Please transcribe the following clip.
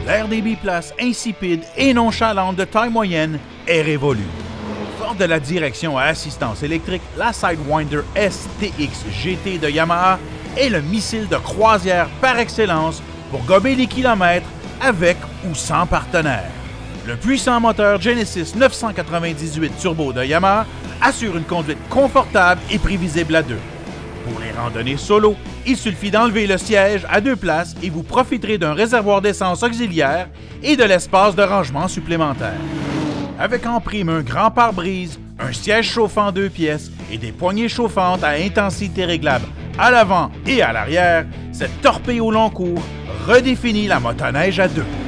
L'ère des biplaces insipides et nonchalantes de taille moyenne est révolue. Forte de la direction à assistance électrique, la Sidewinder STX GT de Yamaha est le missile de croisière par excellence pour gommer les kilomètres avec ou sans partenaire. Le puissant moteur Genesis 998 Turbo de Yamaha assure une conduite confortable et prévisible à deux. Pour les randonnées solo, il suffit d'enlever le siège à deux places et vous profiterez d'un réservoir d'essence auxiliaire et de l'espace de rangement supplémentaire. Avec en prime un grand pare-brise, un siège chauffant 2 pièces et des poignées chauffantes à intensité réglable à l'avant et à l'arrière, cette torpille au long cours redéfinit la motoneige à deux.